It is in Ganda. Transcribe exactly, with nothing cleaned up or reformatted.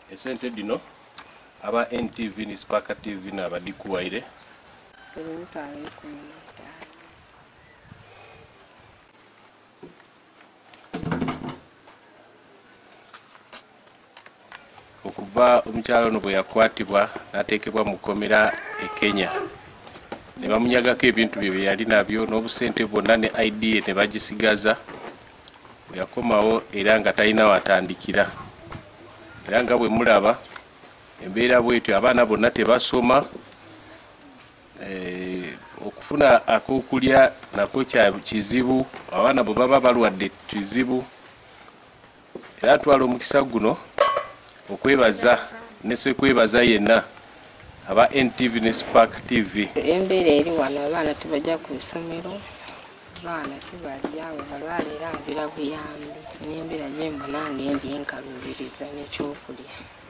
esente dino aba N T V ni Spark T V na badikuwaire okuva omukyalo ono bwe yakwatibwa n'ateekebwa mu kkomera e Kenya ne bamunyagako ebintu bye yali nabyo n'obusente bwonna ne I D ye ne bagisigaza bwe yakomawo era nga talina watandikira era nga bwe mulaba embeera bwetyo abaana bonna tebasoma okufuna akokulya nako kya kizibu abaana bwe baba balwadde kizibu era twala omukisa guno okwebaza nese kwebaza yenna aba N T V ne Spark T V. Embeera eri wano abaana tebajja ku ssomero abaana tebalyawe balwalira nzira buyambi n'embeera gyembona ng'embi enkalubiriza n'ekyokulya.